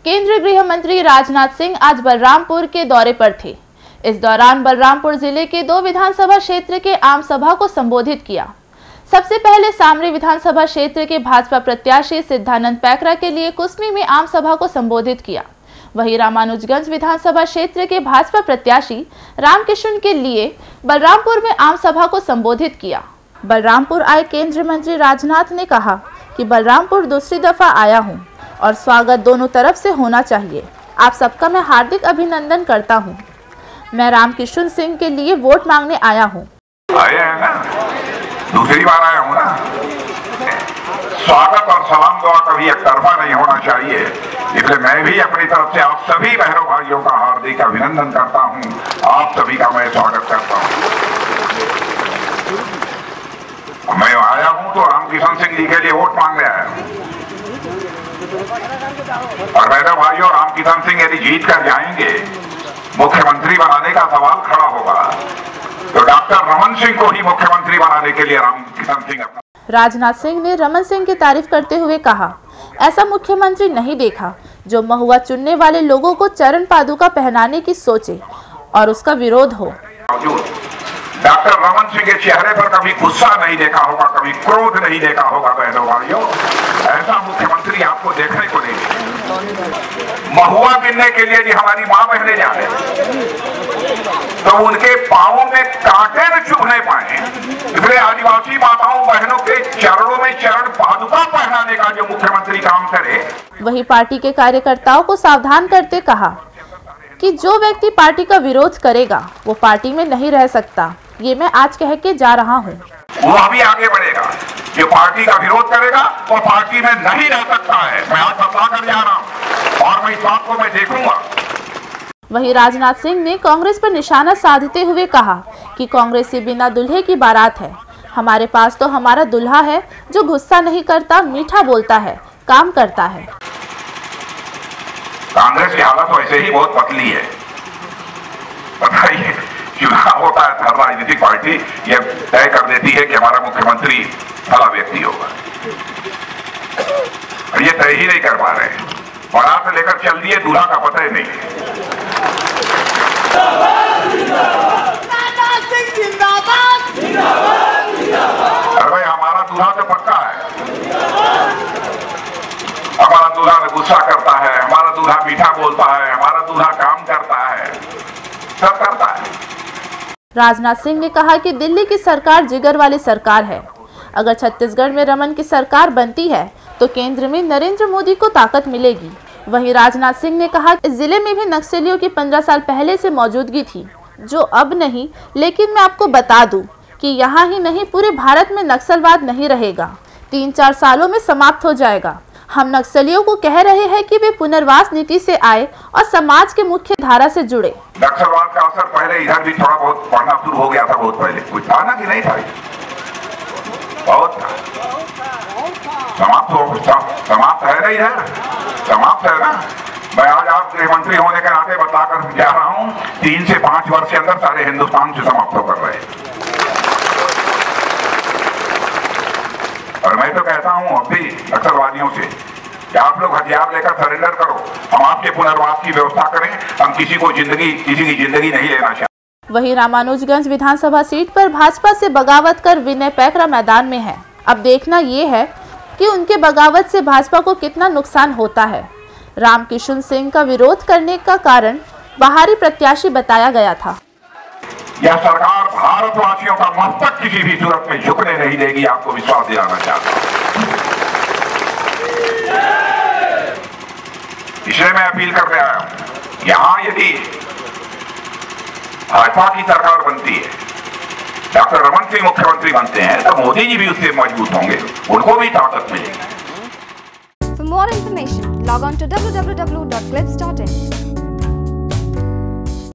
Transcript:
केंद्रीय गृह मंत्री राजनाथ सिंह आज बलरामपुर के दौरे पर थे। इस दौरान बलरामपुर जिले के 2 विधानसभा क्षेत्र के आम सभा को संबोधित किया। सबसे पहले सामरी विधानसभा क्षेत्र के भाजपा प्रत्याशी सिद्धानंद पैकरा के लिए कुसमी में आम सभा को संबोधित किया। वहीं रामानुजगंज विधानसभा क्षेत्र के भाजपा प्रत्याशी रामकिशन के लिए बलरामपुर में आम सभा को संबोधित किया। बलरामपुर आए केंद्रीय मंत्री राजनाथ ने कहा कि बलरामपुर दूसरी दफा आया हूं और स्वागत दोनों तरफ से होना चाहिए। आप सबका मैं हार्दिक अभिनंदन करता हूं। मैं रामकिशन सिंह के लिए वोट मांगने आया हूं। आया है ना, दूसरी बार आया हूं ना। स्वागत और सलाम दुआ कभी एक तरफा नहीं होना चाहिए, इसलिए मैं भी अपनी तरफ से आप सभी बहनों भाइयों का हार्दिक अभिनंदन करता हूं। आप सभी का मैं स्वागत करता हूं। मैं आया हूं तो रामकिशन सिंह जी के लिए वोट मांगने आया हूं। और बहनों भाइयों, रामकिशन सिंह यदि जीत कर जाएंगे, मुख्यमंत्री बनाने का सवाल खड़ा होगा, तो डॉक्टर रमन सिंह को ही मुख्यमंत्री बनाने के लिए रामकिशन सिंह। राजनाथ सिंह ने रमन सिंह की तारीफ करते हुए कहा, ऐसा मुख्यमंत्री नहीं देखा जो महुआ चुनने वाले लोगों को चरण पादुका पहनाने की सोचे और उसका विरोध हो। डॉक्टर रमन सिंह के चेहरे पर कभी गुस्सा नहीं देखा होगा, कभी क्रोध नहीं देखा होगा। बहनों भाइयों, ऐसा मुख्यमंत्री आपको देखने को नहीं मिलेगा। महुआ गिनने के लिए यदि हमारी माँ बहने जाए तो उनके पांवों में कांटे न चुभने पाए, इसलिए आदिवासी माताओं बहनों के चरणों में चरण पादुका पहनाने का जो मुख्यमंत्री काम करे। वही पार्टी के कार्यकर्ताओं को सावधान करते कहा कि जो व्यक्ति पार्टी का विरोध करेगा वो पार्टी में नहीं रह सकता। ये मैं आज कह के जा रहा हूँ। वो अभी आगे बढ़ेगा। जो पार्टी का विरोध करेगा वो पार्टी में नहीं रह सकता है। मैं आज बता कर जा रहा हूँ और मैं इस बात को मैं देखूंगा। वहीं राजनाथ सिंह ने कांग्रेस पर निशाना साधते हुए कहा कि कांग्रेस से बिना दुल्हे की बारात है। हमारे पास तो हमारा दुल्हा है जो गुस्सा नहीं करता, मीठा बोलता है, काम करता है। कांग्रेस की हालत वैसे ही बहुत पतली है। बताइए, चुनाव होता है, हर राजनीतिक पार्टी ये तय कर देती है कि हमारा मुख्यमंत्री फला व्यक्ति होगा, और ये तय ही नहीं कर पा रहे हैं। बारात लेकर चल दिए, दूल्हा का पता ही नहीं है। अरे भाई, हमारा दूल्हा तो पक्का है। हमारा दूल्हा गुस्सा करता है, हमारा दूल्हा मीठा बोलता है, हमारा दूल्हा काम करता है, सब करता है। राजनाथ सिंह ने कहा कि दिल्ली की सरकार जिगर वाली सरकार है। अगर छत्तीसगढ़ में रमन की सरकार बनती है तो केंद्र में नरेंद्र मोदी को ताकत मिलेगी। वहीं राजनाथ सिंह ने कहा कि जिले में भी नक्सलियों की 15 साल पहले से मौजूदगी थी, जो अब नहीं। लेकिन मैं आपको बता दूं कि यहाँ ही नहीं, पूरे भारत में नक्सलवाद नहीं रहेगा, 3-4 सालों में समाप्त हो जाएगा। हम नक्सलियों को कह रहे हैं कि वे पुनर्वास नीति से आए और समाज के मुख्य धारा से जुड़े। नक्सलवाद का असर पहले इधर भी थोड़ा बहुत पड़ना शुरू हो गया था, बहुत पहले। कुछ था ना कि नहीं था? बहुत समाप्त है नहीं है, समाप्त है ना। मैं आज आप गृह मंत्री होने के नाते बताकर जा रहा हूँ, 3 से 5 वर्ष के अंदर सारे हिंदुस्तान से समाप्त होकर रहे। और मैं तो कहता हूँ अब भी नक्सलवादियों से कि आप लोग हथियार लेकर सरेंडर करो, हम आपके पुनर्वास की व्यवस्था करें। हम किसी की जिंदगी नहीं लेना चाहते। वहीं रामानुजगंज विधानसभा सीट पर भाजपा से बगावत कर विनय पैकरा मैदान में है। अब देखना ये है कि उनके बगावत से भाजपा को कितना नुकसान होता है। रामकिशन सिंह का विरोध करने का कारण बाहरी प्रत्याशी बताया गया था। यह सरकार भारतवासियों का मस्तक किसी भी सूरत में झुकने नहीं देगी, आपको विश्वास दिलाना चाहता हूं। इसलिए मैं अपील करने आया हूं, यहां यदि भाजपा की सरकार बनती है, डॉक्टर रमन सिंह मुख्यमंत्री बनते हैं, तो मोदी जी भी उससे मजबूत होंगे, उनको भी ताकत मिलेगी। For more information, log on to www.clips.in.